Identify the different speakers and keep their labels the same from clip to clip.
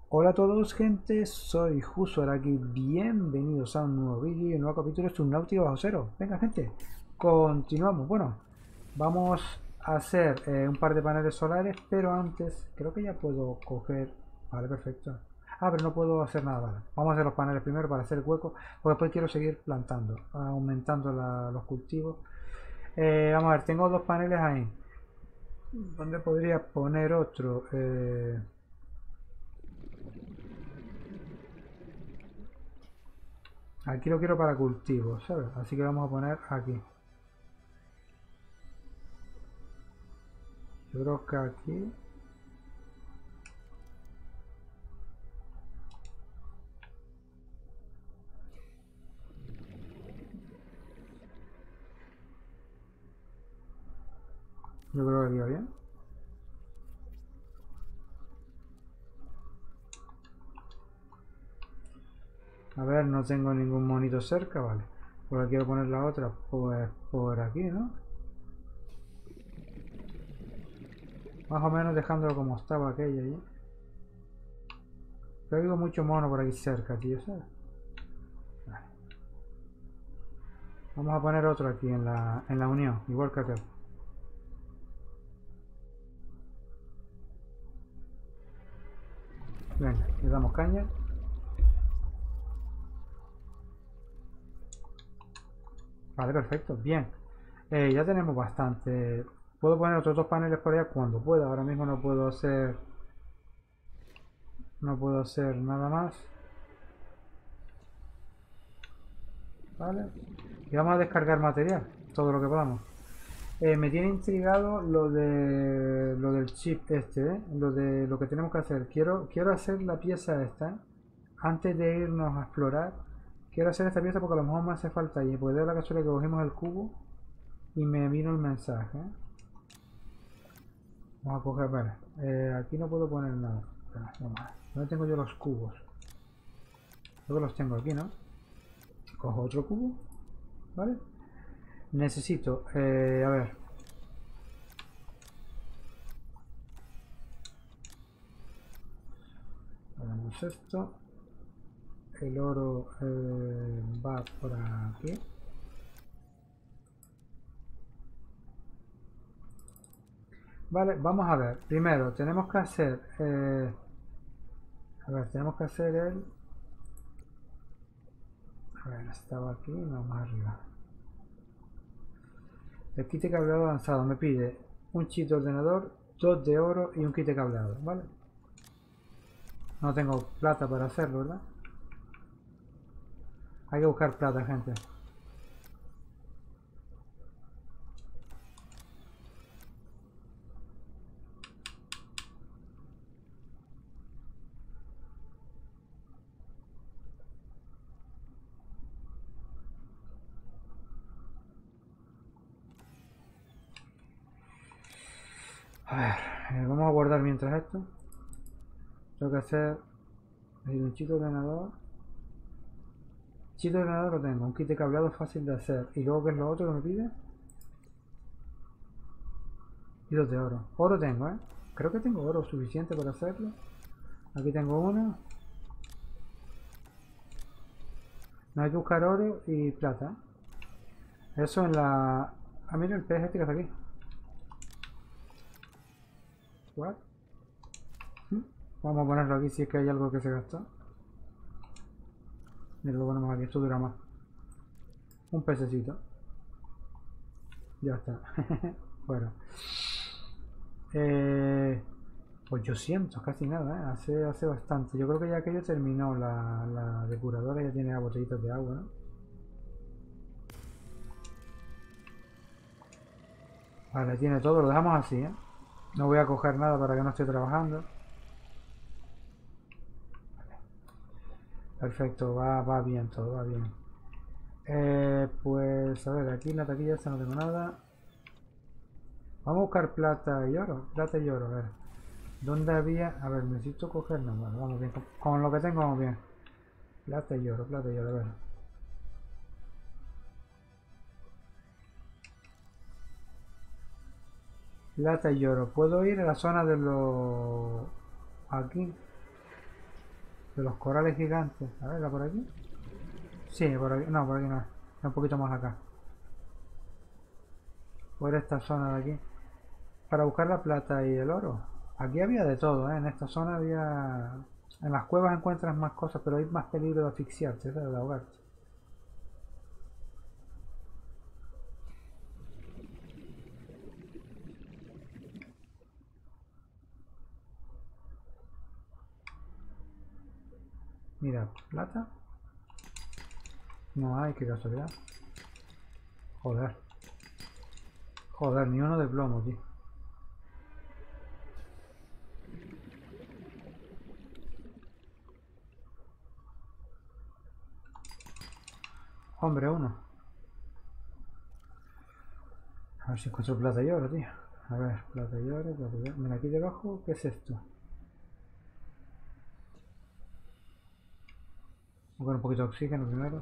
Speaker 1: Hola a todos gente, soy Juso aquí, bienvenidos a un nuevo vídeo y un nuevo capítulo de Subnautica bajo cero. Venga gente, continuamos. Bueno, vamos a hacer un par de paneles solares, pero antes creo que ya puedo coger... Vale, perfecto. Ah, pero no puedo hacer nada, vale. Vamos a hacer los paneles primero para hacer hueco, porque después quiero seguir plantando, aumentando los cultivos. Vamos a ver, tengo dos paneles ahí. ¿Dónde podría poner otro? Aquí lo quiero para cultivo, ¿sabes? Así que vamos a poner aquí. Yo creo que aquí... Yo creo que aquí va bien. A ver, no tengo ningún monito cerca, vale. Porque quiero poner la otra, pues por aquí, ¿no? Más o menos dejándolo como estaba aquella allí. Pero digo mucho mono por aquí cerca, tío, ¿sabes? Vale. Vamos a poner otro aquí en la unión, igual que aquel. Venga, le damos caña. Vale, perfecto, bien. Ya tenemos bastante. Puedo poner otros dos paneles por allá cuando pueda. Ahora mismo no puedo hacer nada más. ¿Vale? Y vamos a descargar material, todo lo que podamos. Me tiene intrigado lo del chip este, lo de lo que tenemos que hacer. Quiero hacer la pieza esta, antes de irnos a explorar. Quiero hacer esta pieza porque a lo mejor me hace falta y puede dar la casualidad que cogimos el cubo y me vino el mensaje. Vamos a coger, vale. Aquí no puedo poner nada. Espera, vamos a ver. ¿Dónde tengo yo los cubos? Creo que los tengo aquí, ¿no? Cojo otro cubo, ¿vale? Necesito, a ver, hagamos esto. El oro va por aquí. Vale, vamos a ver. Primero, tenemos que hacer... a ver, tenemos que hacer el... A ver, estaba aquí, no, más arriba. El kit de cableado avanzado me pide un chip de ordenador, 2 de oro y un kit de cableado, ¿vale? No tengo plata para hacerlo, ¿verdad? Hay que buscar plata, gente. A ver, vamos a guardar mientras esto. Tengo que hacer un chip de ordenador. Chip de ordenador lo tengo, un kit de cableado fácil de hacer. Y luego, ¿qué es lo otro que me pide? Y 2 de oro. Oro tengo, ¿eh? Creo que tengo oro suficiente para hacerlo. Aquí tengo uno. No hay que buscar oro y plata. Eso en la... Ah, mira el pez este que está aquí. What? Vamos a ponerlo aquí si es que hay algo que se gastó. Mira, lo ponemos aquí, esto dura más. Un pececito. Ya está. Bueno. 800, casi nada, ¿eh? Hace bastante. Yo creo que ya aquello terminó la depuradora, ya tiene botellitas de agua, ¿no? Vale, tiene todo, lo dejamos así, ¿eh? No voy a coger nada para que no esté trabajando. Perfecto, va bien todo, va bien. Pues a ver, aquí en la taquilla esta no tengo nada. Vamos a buscar plata y oro. Plata y oro, a ver. ¿Dónde había? A ver, necesito coger. No, bueno, vamos bien. Con lo que tengo vamos bien. Plata y oro, a ver. Plata y oro. ¿Puedo ir a la zona de los... aquí? De los corales gigantes. A ver, ¿era por aquí? Sí, por aquí. No, por aquí no. Es un poquito más acá. Por esta zona de aquí. Para buscar la plata y el oro. Aquí había de todo, ¿eh? En esta zona había... En las cuevas encuentras más cosas, pero hay más peligro de asfixiarte, ¿sabes? De ahogarte. Mira, plata. No hay, qué casualidad. Joder. Joder, ni uno de plomo, tío. Hombre, uno. A ver si encuentro plata y oro, tío. A ver, plata y oro, plata y oro. Mira, aquí debajo, ¿qué es esto? Voy con un poquito de oxígeno primero.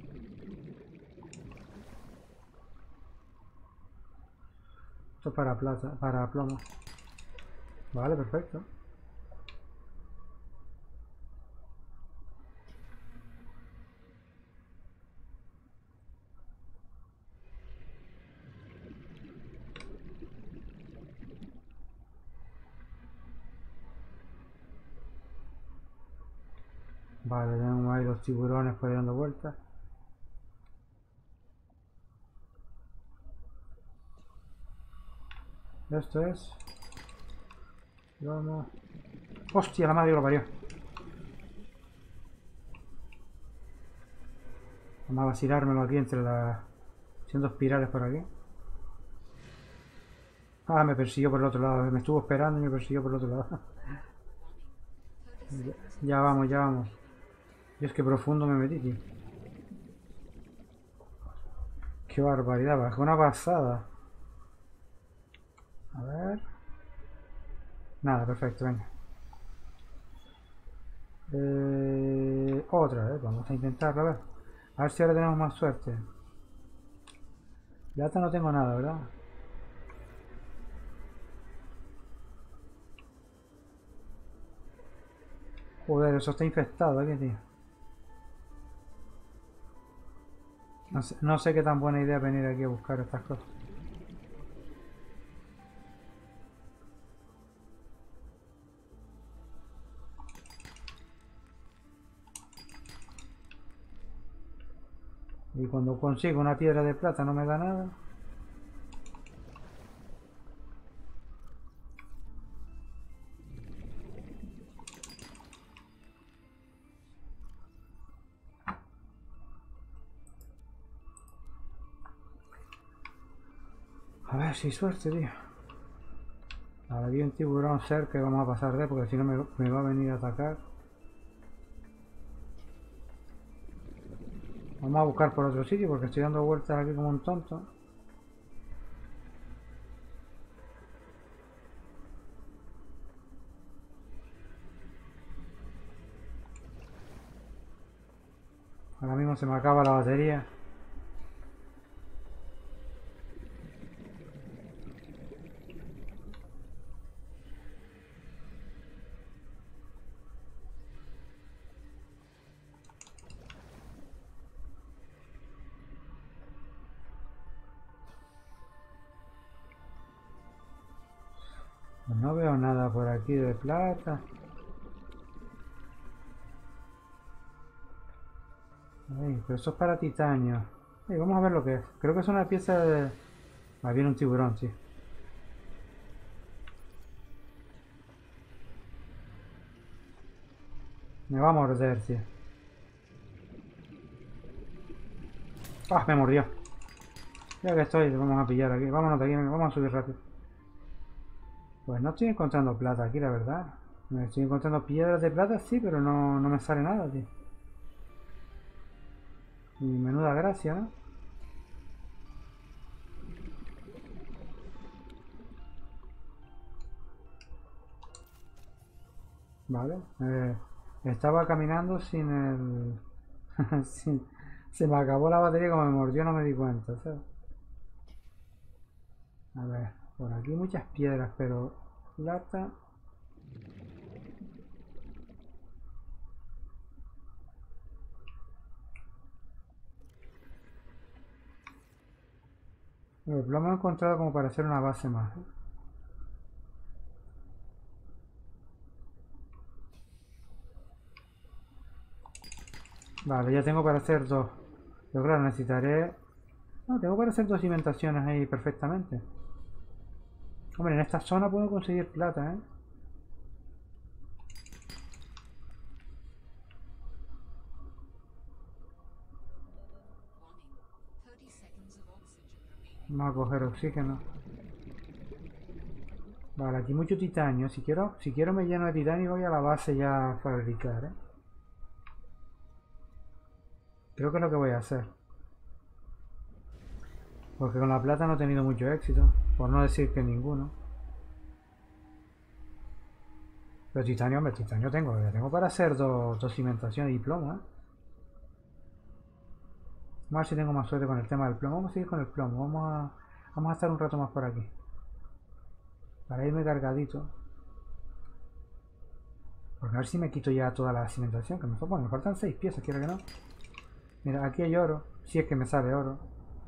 Speaker 1: Esto es para plata, para plomo. Vale, perfecto. Vale, tenemos ahí los tiburones por ahí dando vueltas. Esto es... Vamos... ¡Hostia, la madre que lo parió! Vamos a vacilármelo aquí entre las... Haciendo espirales por aquí. Ah, me persiguió por el otro lado. Me estuvo esperando y me persiguió por el otro lado. Ya vamos, ya vamos. Dios, qué profundo me metí, tío. Qué barbaridad, bajó una pasada. A ver... Nada, perfecto, venga. Otra vez, vamos a intentarlo, a ver. A ver si ahora tenemos más suerte. Plata no tengo nada, ¿verdad? Joder, eso está infectado aquí, tío. No sé qué tan buena idea venir aquí a buscar estas cosas. Y cuando consigo una piedra de plata no me da nada. A ver si hay suerte, tío. Ahora hay un tiburón cerca y vamos a pasar de porque si no me va a venir a atacar. Vamos a buscar por otro sitio porque estoy dando vueltas aquí como un tonto. Ahora mismo se me acaba la batería. Pues no veo nada por aquí de plata. Ay, pero eso es para titanio. Ay, vamos a ver lo que es. Creo que es una pieza de... Ah, viene un tiburón, sí. Me va a morder, tío. Ah, me mordió. Ya que estoy, vamos a pillar aquí. Vámonos de aquí, vamos a subir rápido. Pues no estoy encontrando plata aquí, la verdad. Me estoy encontrando piedras de plata, sí, pero no me sale nada, tío. Y menuda gracia, ¿no? Vale. Estaba caminando sin el... Se me acabó la batería, como me mordió no me di cuenta, ¿sabes? A ver, por aquí muchas piedras, pero plata... El plomo he encontrado como para hacer una base más. Vale, ya tengo para hacer dos. Pero claro, necesitaré... No, tengo para hacer dos cimentaciones ahí perfectamente. Hombre, en esta zona puedo conseguir plata, ¿eh? Vamos a coger oxígeno. Vale, aquí mucho titanio. Si quiero me lleno de titanio y voy a la base ya a fabricar, ¿eh? Creo que es lo que voy a hacer. Porque con la plata no he tenido mucho éxito. Por no decir que ninguno. Pero titanio, hombre, titanio tengo. Ya tengo para hacer dos cimentaciones y plomo, ¿eh? Vamos a ver si tengo más suerte con el tema del plomo. Vamos a seguir con el plomo. Vamos a estar un rato más por aquí. Para irme cargadito. Porque a ver si me quito ya toda la cimentación. Que bueno, me faltan 6 piezas, quiero que no. Mira, aquí hay oro. Si es que me sale oro.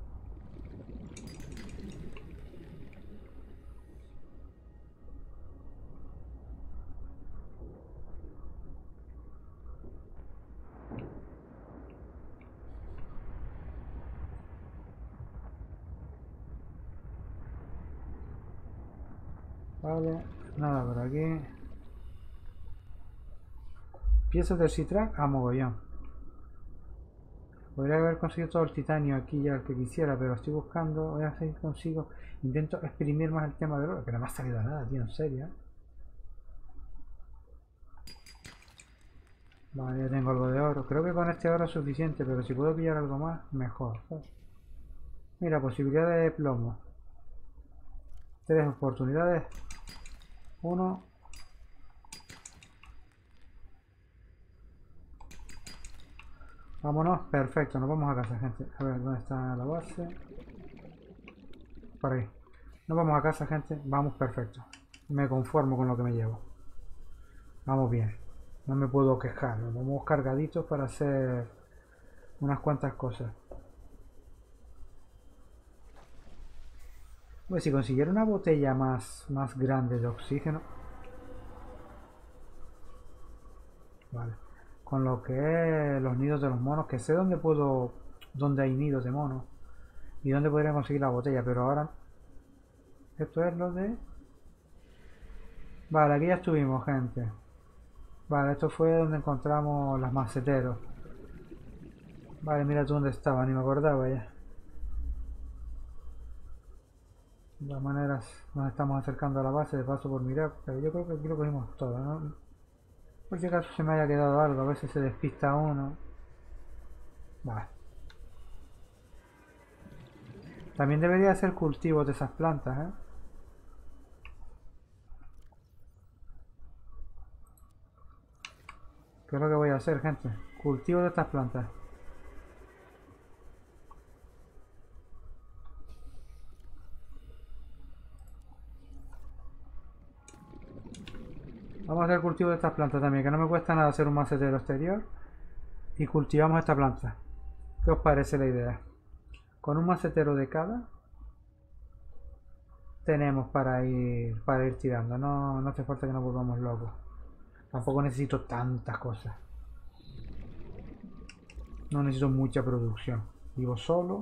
Speaker 1: Vale, nada por aquí. Piezas del Citrac a mogollón. Podría haber conseguido todo el titanio aquí ya el que quisiera, pero estoy buscando. Voy a ver si consigo. Intento exprimir más el tema del oro, que no me ha salido nada, tío, en serio. Vale, ya tengo algo de oro. Creo que con este oro es suficiente, pero si puedo pillar algo más, mejor. Mira, posibilidad de plomo. 3 oportunidades. 1. Vámonos, perfecto, nos vamos a casa, gente. A ver, ¿dónde está la base? Por ahí. Nos vamos a casa, gente. Vamos, perfecto. Me conformo con lo que me llevo. Vamos bien. No me puedo quejar. Nos vamos cargaditos para hacer unas cuantas cosas. Pues si consiguiera una botella más grande de oxígeno. Vale. Con lo que es los nidos de los monos, que sé dónde hay nidos de monos y dónde podría conseguir la botella, pero ahora esto es lo de... Vale, aquí ya estuvimos, gente. Vale, esto fue donde encontramos las maceteros. Vale, mira tú dónde estaba, ni me acordaba ya. De todas maneras, nos estamos acercando a la base de paso por mirar, pero yo creo que aquí lo cogimos todo, ¿no? Por si acaso se me haya quedado algo, a veces se despista uno. Vale. También debería hacer cultivos de esas plantas, ¿eh? ¿Qué es lo que voy a hacer, gente? Cultivo de estas plantas. Vamos a hacer cultivo de estas plantas también, que no me cuesta nada hacer un macetero exterior. Y cultivamos esta planta. ¿Qué os parece la idea? Con un macetero de cada tenemos para ir tirando. No hace falta que nos volvamos locos. Tampoco necesito tantas cosas. No necesito mucha producción. Vivo solo.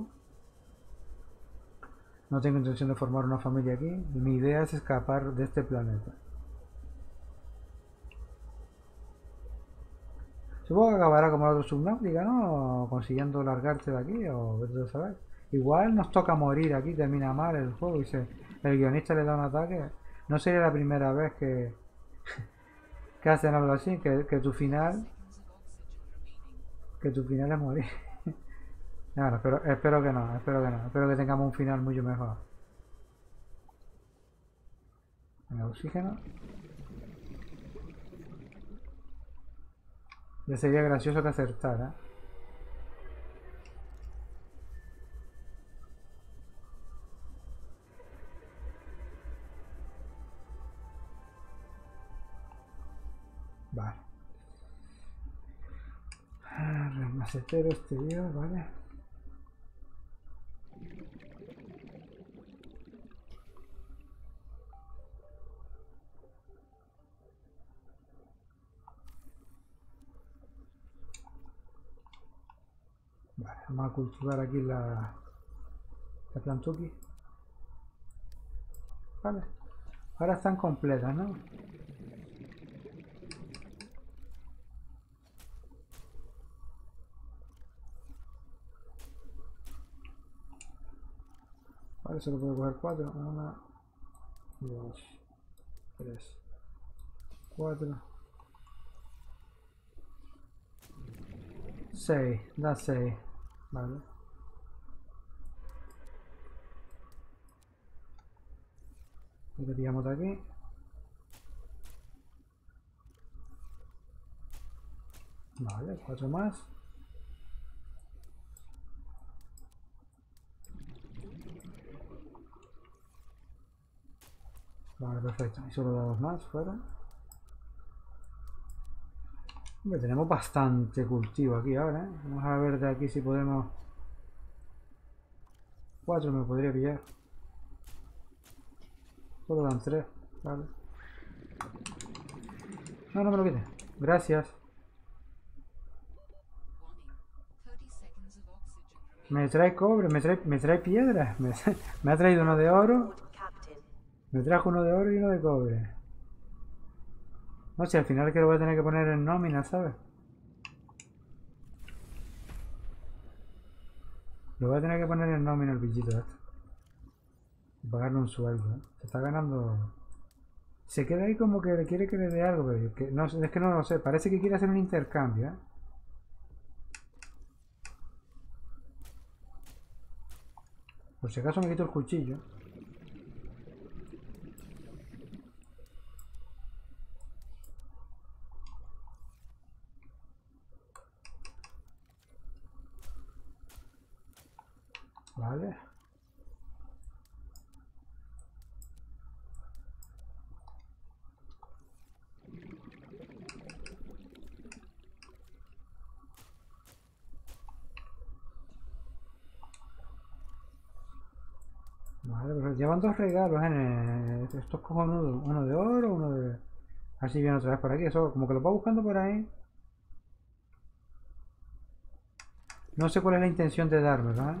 Speaker 1: No tengo intención de formar una familia aquí. Y mi idea es escapar de este planeta. Supongo que acabará como la otra subnáutica, ¿no? Consiguiendo largarte de aquí o vete a saber. Igual nos toca morir aquí, termina mal el juego y el guionista le da un ataque. No sería la primera vez que hacen algo así, que tu final es morir. Bueno, espero que no, espero que tengamos un final mucho mejor. En el oxígeno. Ya sería gracioso que acertara. Vale. Macetero exterior, vale. Vamos a cultivar aquí la plantuki. Vale. Ahora están completas, ¿no? Vale, solo puedo coger 4. 1, 2, 3, 4, 6. Da 6. Vale. Y lo tiramos de aquí. Vale, 4 más. Vale, perfecto. Y solo da 2 más fuera. Hombre, tenemos bastante cultivo aquí ahora, ¿eh? Vamos a ver de aquí si podemos... 4 me podría pillar. Solo dan 3. Vale. No, no me lo quites. Gracias. Me trae cobre, me trae piedras. Me ha traído uno de oro. Me trajo uno de oro y uno de cobre. No sé, al final que lo voy a tener que poner en nómina, ¿sabes? Lo voy a tener que poner en nómina el bichito este. Y pagarle un sueldo, ¿eh? Se está ganando... Se queda ahí como que quiere que le dé algo, pero no, es que no lo sé. Parece que quiere hacer un intercambio, ¿eh? Por si acaso me quito el cuchillo. Vale. Vale, pero llevan 2 regalos, estos cojonudos. Uno de oro, uno de... Así viene otra vez por aquí. Eso como que lo va buscando por ahí. No sé cuál es la intención de darme, ¿verdad?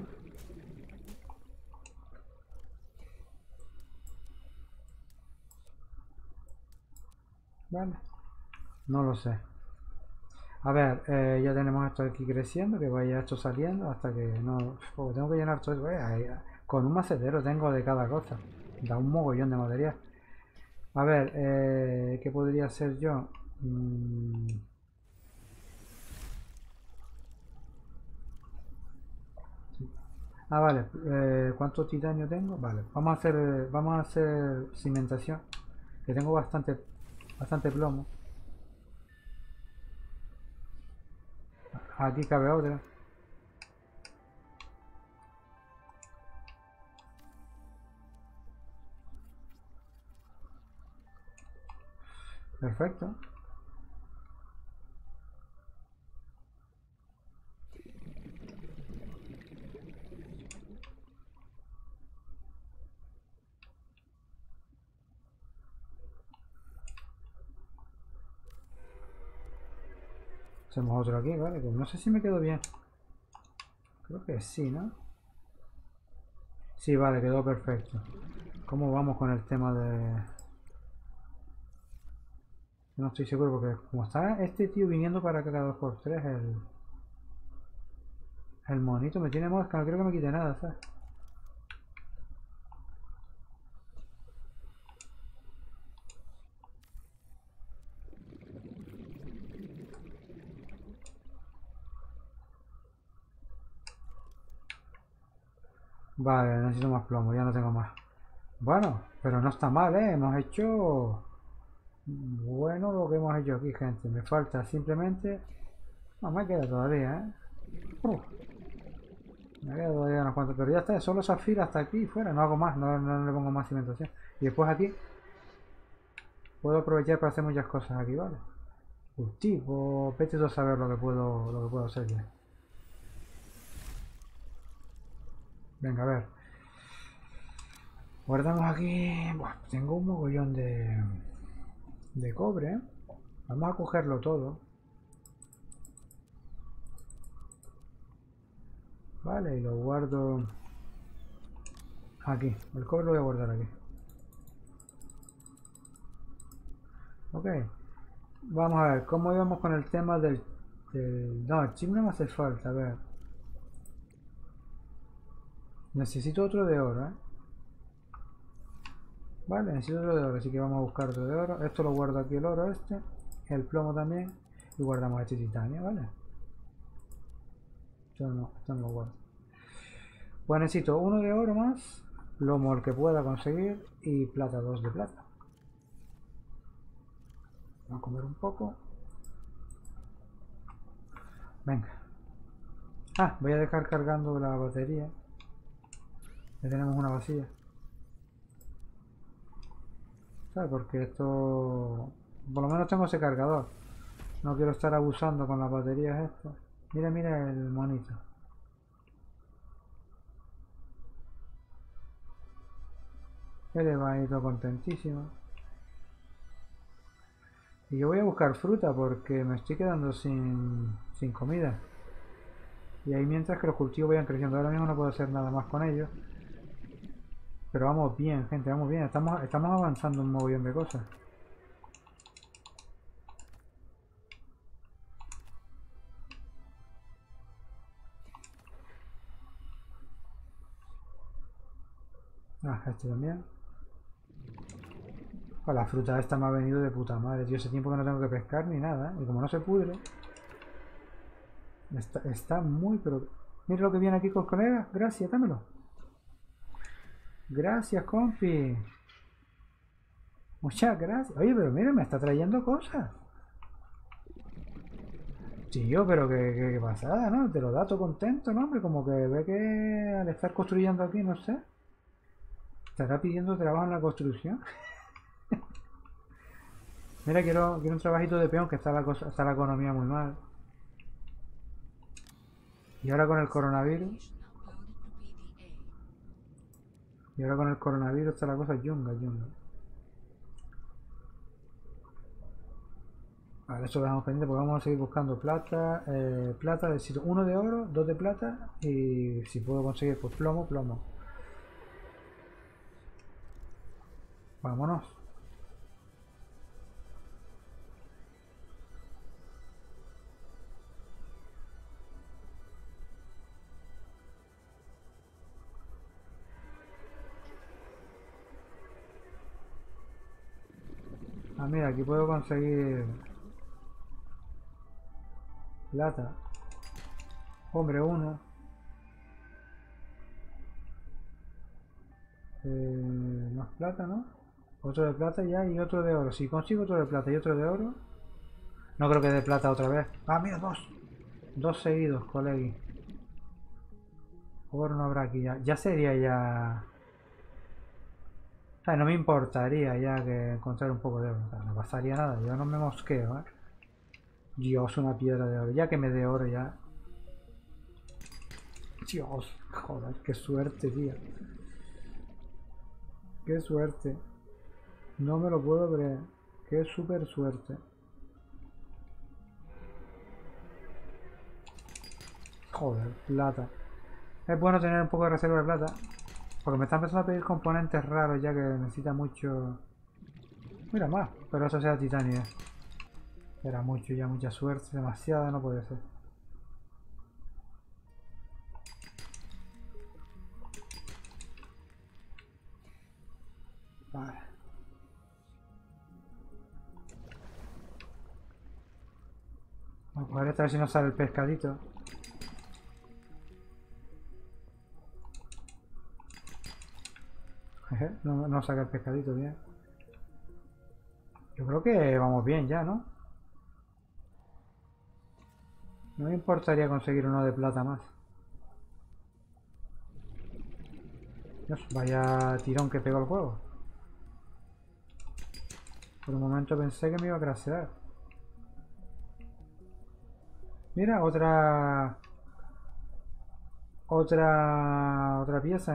Speaker 1: Vale. No lo sé. A ver, ya tenemos esto aquí creciendo, que vaya esto saliendo hasta que no... Oh, tengo que llenar todo eso. Con un macetero tengo de cada cosa. Da un mogollón de material. A ver, ¿qué podría hacer yo? Ah, vale. ¿Cuánto titanio tengo? Vale. Vamos a hacer cimentación. Que tengo bastante plomo. Aquí cabe otra. Perfecto. Hacemos otro aquí, ¿vale? Que no sé si me quedó bien. Creo que sí, ¿no? Sí, vale, quedó perfecto. ¿Cómo vamos con el tema de...? No estoy seguro porque como está este tío viniendo para acá cada 2x3, el monito me tiene mosca, no quiero que me quite nada, ¿sabes? Vale, necesito más plomo, ya no tengo más. Bueno, pero no está mal, ¿eh? Hemos hecho... Bueno, lo que hemos hecho aquí, gente. Me falta simplemente... No, me queda todavía, ¿eh? Uf, me queda todavía unos cuantos. Pero ya está, solo zafiro hasta aquí y fuera. No hago más, no le pongo más cimentación. Y después aquí puedo aprovechar para hacer muchas cosas aquí, ¿vale? Cultivo, vete tú a saber lo que puedo hacer ya. Venga, a ver. Guardamos aquí... Buah, tengo un mogollón de cobre, ¿eh? Vamos a cogerlo todo. Vale, y lo guardo aquí. El cobre lo voy a guardar aquí. Ok. Vamos a ver, ¿cómo íbamos con el tema No, el chip no me hace falta, a ver. Necesito otro de oro, ¿eh? Vale, necesito otro de oro, así que vamos a buscar otro de oro. Esto lo guardo aquí, el oro este. El plomo también. Y guardamos este titanio, ¿vale? Esto no lo guardo. Pues necesito uno de oro más. Lomo el que pueda conseguir. Y plata, 2 de plata. Vamos a comer un poco. Venga. Ah, voy a dejar cargando la batería. Ya tenemos una vacía. ¿Sabes? Porque esto... Por lo menos tengo ese cargador. No quiero estar abusando con las baterías estas. Mira, mira el monito. Él va a ir todo contentísimo. Y yo voy a buscar fruta porque me estoy quedando sin comida. Y ahí mientras que los cultivos vayan creciendo. Ahora mismo no puedo hacer nada más con ellos. Pero vamos bien, gente, vamos bien. Estamos avanzando un montón de cosas. Ah, este también. Pues la fruta esta me ha venido de puta madre. Tío, hace tiempo que no tengo que pescar ni nada, ¿eh? Y como no se pudre, está muy pero... Mira lo que viene aquí con los colegas. Gracias, dámelo. Gracias, compi. Muchas gracias. Oye, pero mira, me está trayendo cosas. Tío, pero qué pasada, ¿no? Te lo da todo contento, ¿no? Hombre, como que ve que al estar construyendo aquí, no sé, estará pidiendo trabajo en la construcción. Mira, quiero un trabajito de peón, que está la economía muy mal. Y ahora con el coronavirus. Y ahora con el coronavirus está la cosa yunga, yunga. Vale, eso lo dejamos pendiente porque vamos a seguir buscando plata. Plata, necesito uno de oro, 2 de plata. Y si puedo conseguir, pues plomo, plomo. Vámonos. Ah, mira, aquí puedo conseguir plata. Hombre, uno. Más plata, ¿no? Otro de plata ya y otro de oro. Si consigo otro de plata y otro de oro, no creo que de plata otra vez. Ah, mira, dos. Dos seguidos, colegui. Oro no habrá aquí ya. Ya sería ya... O sea, no me importaría ya que encontrar un poco de oro. O sea, no pasaría nada. Yo no me mosqueo, ¿eh? Dios, una piedra de oro. Ya que me dé oro ya. Dios, joder, qué suerte, tío. Qué suerte. No me lo puedo creer. Qué súper suerte. Joder, plata. Es bueno tener un poco de reserva de plata. Porque me están empezando a pedir componentes raros ya que necesita mucho... Mira más, pero eso sea titanio. Era mucho ya, mucha suerte, demasiada, no puede ser. Vale. Vamos a coger esta a ver si nos sale el pescadito. Jeje, no saca el pescadito bien. Yo creo que vamos bien ya, ¿no? No me importaría conseguir uno de plata más. Dios, vaya tirón que pegó el juego. Por un momento pensé que me iba a crasear. Mira, otra pieza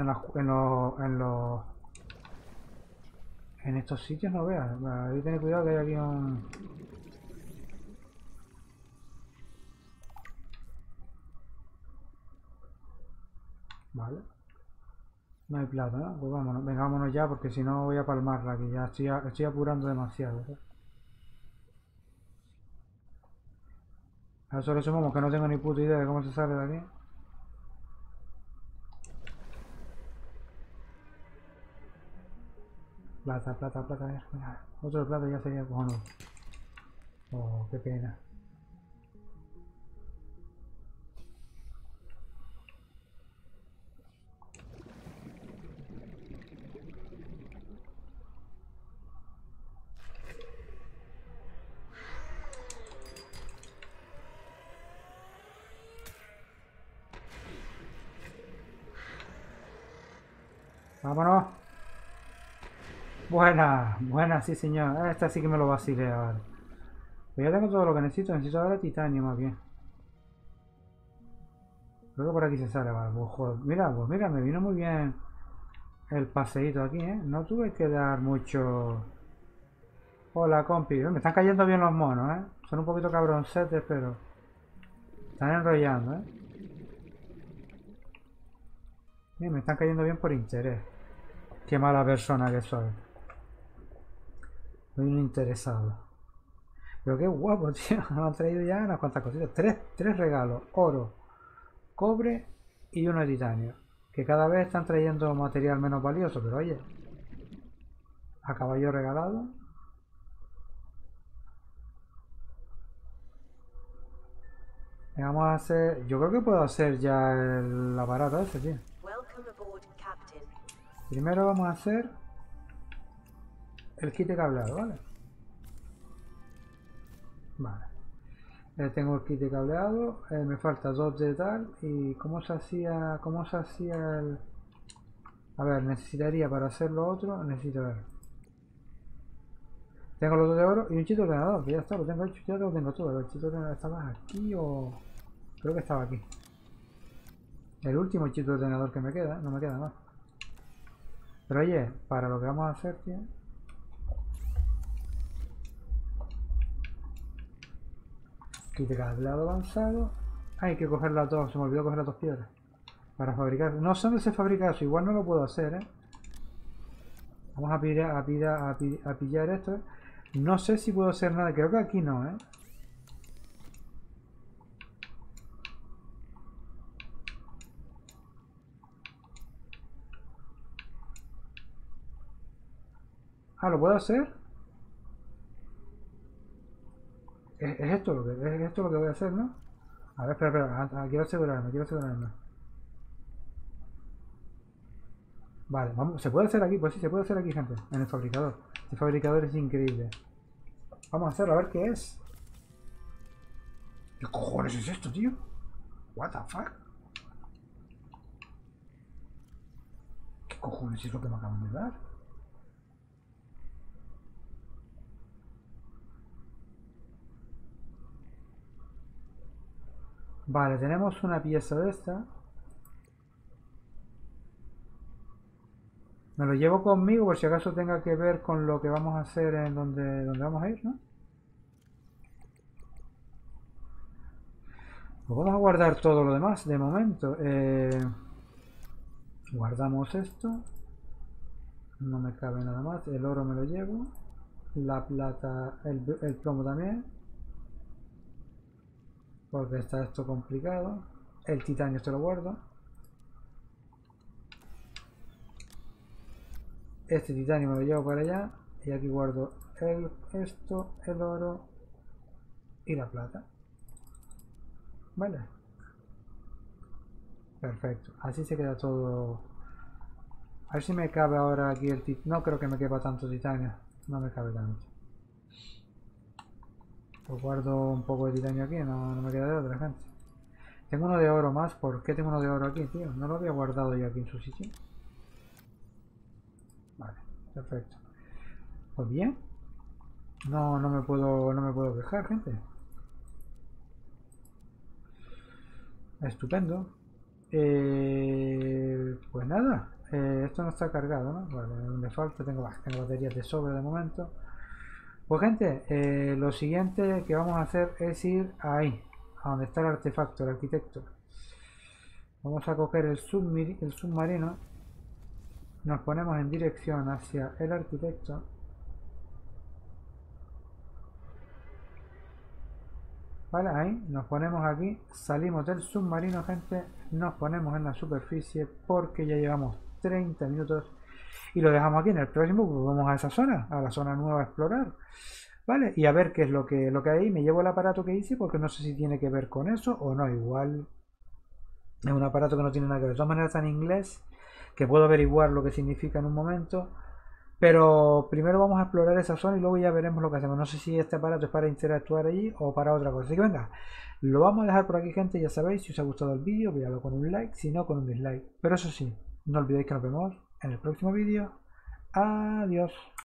Speaker 1: en estos sitios, no veas. Hay que tener cuidado que hay aquí un... Vale. No hay plata, ¿no? Pues vámonos, venga, vámonos ya porque si no voy a palmarla, que ya estoy apurando demasiado, ¿eh? A eso le sumamos que no tengo ni puta idea de cómo se sale de aquí. Plata, plata, plata, mira. Otro de plata ya sería cojonudo. Oh, qué pena. Vámonos. Buena, buena, sí señor. Esta sí que me lo vacilé, vale. Pues ya tengo todo lo que necesito ahora titanio más bien. Creo que por aquí se sale, vale. Pues, joder, pues mira, me vino muy bien el paseíto aquí, ¿eh? No tuve que dar mucho... Hola, compi. Me están cayendo bien los monos, ¿eh? Son un poquito cabroncetes, pero... Están enrollando, ¿eh? Me están cayendo bien por interés. Qué mala persona que soy. Soy un interesado. Pero qué guapo, tío. Me han traído ya unas cuantas cositas. Tres regalos. Oro, cobre y uno de titanio. Que cada vez están trayendo material menos valioso. Pero oye. A caballo regalado. Vamos a hacer... Yo creo que puedo hacer ya el aparato ese, tío. Primero vamos a hacer el kit de cableado, ¿vale? Vale. Tengo el kit de cableado. Me falta dos de tal. ¿Y cómo se hacía el...? A ver, necesitaría para hacer lo otro... Necesito ver. Tengo los dos de oro y un chito de ordenador. Que ya está, lo tengo hecho. Ya lo tengo todo. El chito de ordenador estaba aquí o... Creo que estaba aquí. El último chito de ordenador que me queda. No me queda más. Pero oye, para lo que vamos a hacer, tío... Kit de cableado avanzado. Hay que coger las dos. Se me olvidó coger las dos piedras. Para fabricar. No sé dónde se fabrica eso. Igual no lo puedo hacer, ¿eh? Vamos a pillar esto. No sé si puedo hacer nada. Creo que aquí no, ¿eh? Ah, ¿lo puedo hacer? Es esto lo que voy a hacer, ¿no? A ver, espera. Quiero asegurarme. Vale, vamos. ¿Se puede hacer aquí? Pues sí, se puede hacer aquí, gente. En el fabricador. Este fabricador es increíble. Vamos a hacerlo, a ver qué es. ¿Qué cojones es esto, tío? What the fuck? ¿Qué cojones es lo que me acaban de dar? Vale, tenemos una pieza de esta. Me lo llevo conmigo por si acaso tenga que ver con lo que vamos a hacer en donde vamos a ir, ¿no? Pues vamos a guardar todo lo demás de momento. Guardamos esto. No me cabe nada más. El oro me lo llevo. La plata, el plomo también. Porque está esto complicado. El titanio se lo guardo. Este titanio me lo llevo para allá. Y aquí guardo esto, el oro y la plata. Vale. Perfecto. Así se queda todo. A ver si me cabe ahora aquí el titanio. No creo que me quepa tanto titanio. No me cabe tanto. Pues guardo un poco de titanio aquí. No me queda de otra, gente. Tengo uno de oro más. ¿Por qué tengo uno de oro aquí, tío? No lo había guardado yo aquí en su sitio. Vale, perfecto. Pues bien. No me puedo quejar, gente. Estupendo. Pues nada. Esto no está cargado, ¿no? Vale, me falta. Tengo baterías de sobra de momento. Pues gente, lo siguiente que vamos a hacer es ir ahí. A donde está el artefacto, el arquitecto. Vamos a coger el submarino. Nos ponemos en dirección hacia el arquitecto. Vale, ahí nos ponemos aquí, salimos del submarino, gente, nos ponemos en la superficie porque ya llevamos 30 minutos y lo dejamos aquí. En el próximo pues vamos a esa zona, a la zona nueva a explorar, vale, y a ver qué es lo que hay. Me llevo el aparato que hice porque no sé si tiene que ver con eso o no. Igual es un aparato que no tiene nada que ver. De todas maneras está en inglés, que puedo averiguar lo que significa en un momento. Pero primero vamos a explorar esa zona y luego ya veremos lo que hacemos. No sé si este aparato es para interactuar allí o para otra cosa. Así que venga, lo vamos a dejar por aquí, gente. Ya sabéis, si os ha gustado el vídeo, véalo con un like, si no, con un dislike. Pero eso sí, no olvidéis que nos vemos en el próximo vídeo. Adiós.